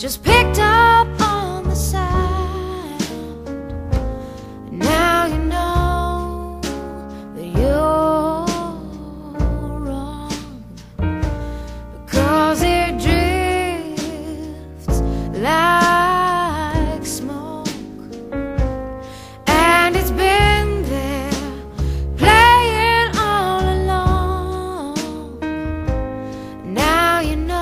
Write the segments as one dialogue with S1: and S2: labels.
S1: just picked up on the sound. Now you know that you're wrong, because it drifts like smoke, and it's been there playing all along. Now you know.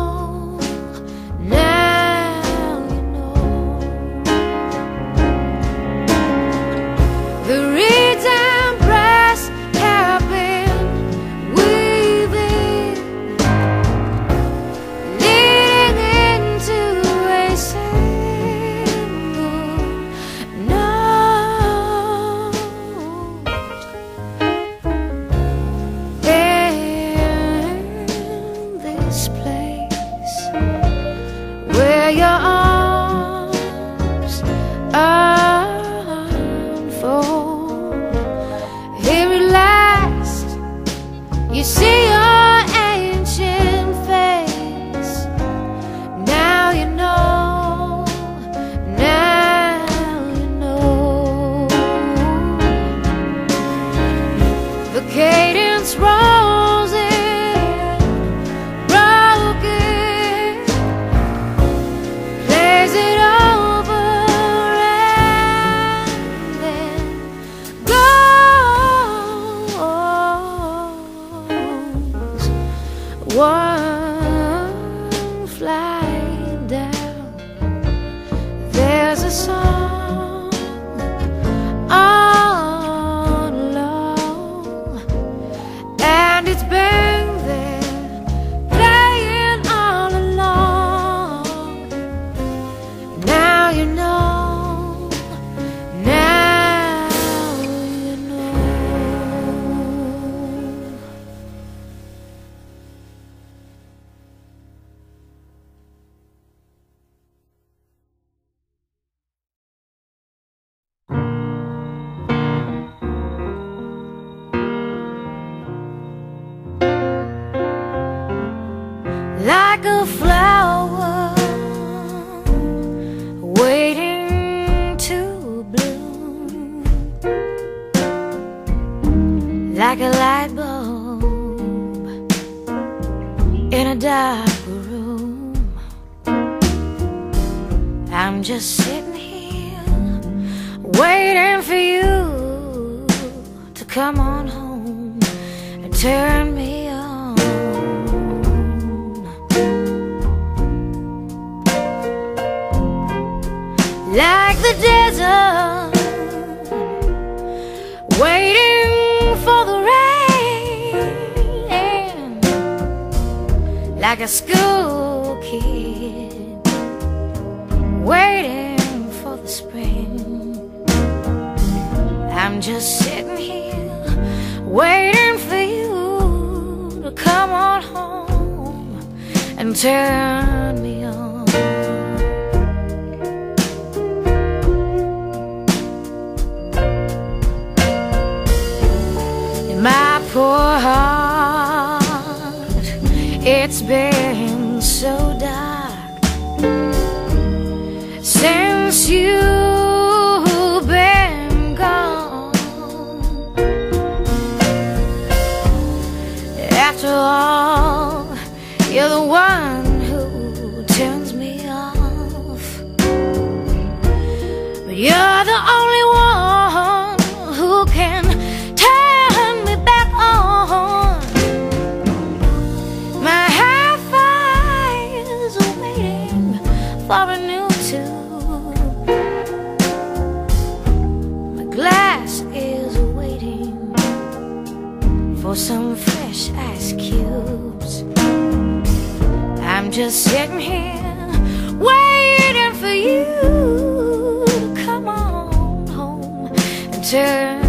S1: The reeds and brass have been weaving, leading into a single note. In this place where your arms unfold, here at last you see your ancient face. Now you know, now you know. The cadence rolls in, broken, plays it over and then goes. One flight down, there's a song all along, and it's been there playing all along. Now you know, now you know. Like a flower waiting to bloom, like a light bulb in a dark room. I'm just sitting here waiting for you to come on home and turn me on. Like the desert, waiting for the rain, like a school kid waiting for the spring. I'm just sitting here waiting for you to come on home and turn me on. My poor heart, it's been so dark since you've been gone. After all, you're the one who turns me off, but you're the only one who can turn me back on. My hi-fi is waiting for a new tune. My glass is waiting for some fresh ice cubes. I'm just sitting here waiting for you to come on home and turn